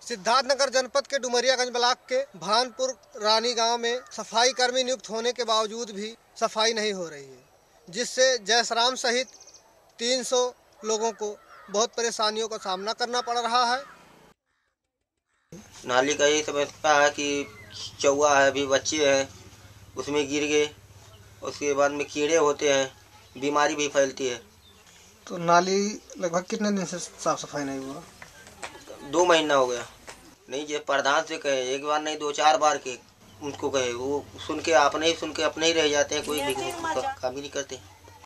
सिद्धार्थनगर जनपद के डुमरियागंज ब्लॉक के भानपुर रानी गांव में सफाई कर्मी नियुक्त होने के बावजूद भी सफाई नहीं हो रही है, जिससे जयसराम सहित 300 लोगों को बहुत परेशानियों का सामना करना पड़ रहा है। नाली का यही समस्या है कि चौवा है, अभी बच्चे हैं, उसमें गिर गए, उसके बाद में कीड़े होते हैं, बीमारी भी फैलती है। तो नाली लगभग कितने दिन से साफ सफाई नहीं हुआ? 2 महीना हो गया। नहीं, ये प्रधान से कहे, एक बार नहीं 2-4 बार के उनको कहे, वो सुन के अपने ही रह जाते हैं, कोई भी काम ही नहीं करते।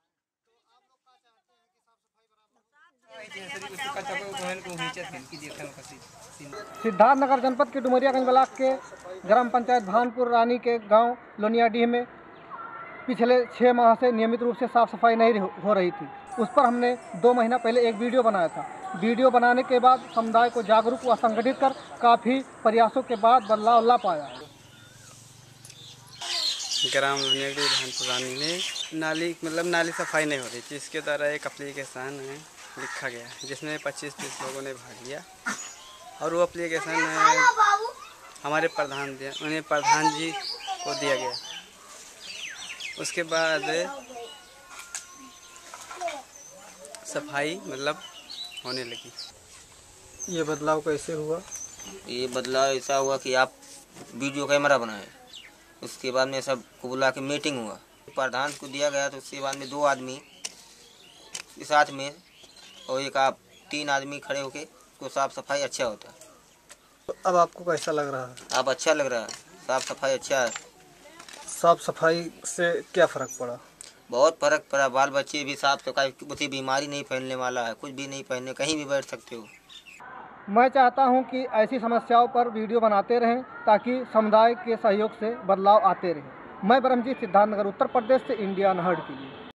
सिद्धार्थनगर जनपद के डुमरियागंज ब्लॉक के ग्राम पंचायत भानपुर रानी के गांव लोनियाडीह में पिछले 6 माह से नियमित रूप से साफ सफाई नहीं हो रही थी। उस पर हमने 2 महीना पहले एक वीडियो बनाया था। वीडियो बनाने के बाद समुदाय को जागरूक व संगठित कर काफ़ी प्रयासों के बाद बदलाव ला पाया। ग्राम लोनियाडीह भानपुर रानी में नाली सफाई नहीं हो रही थी। इसके द्वारा एक एप्लीकेशन है लिखा गया, जिसमें 25-30 लोगों ने भाग लिया और वो एप्लीकेशन हमारे प्रधान जी को दिया गया। उसके बाद सफाई होने लगी। ये बदलाव कैसे हुआ? ये बदलाव ऐसा हुआ कि आप वीडियो कैमरा बनाए, उसके बाद में सब को बुला के मीटिंग हुआ, प्रधान को दिया गया। तो उसके बाद में 2 आदमी के साथ में और 3 आदमी खड़े होके तो साफ सफाई अच्छा होता है। तो अब आपको कैसा लग रहा है? अब अच्छा लग रहा है, साफ सफाई अच्छा है। साफ सफाई से क्या फ़र्क पड़ा? बहुत फर्क पड़ा। बाल बच्चे भी साफ सफाई, कोई बीमारी नहीं फैलने वाला है, कुछ भी नहीं फैलने, कहीं भी बैठ सकते हो। मैं चाहता हूं कि ऐसी समस्याओं पर वीडियो बनाते रहें ताकि समुदाय के सहयोग से बदलाव आते रहे। मैं ब्रह्मजीत, सिद्धार्थनगर, उत्तर प्रदेश से इंडिया अनहर्ड के लिए।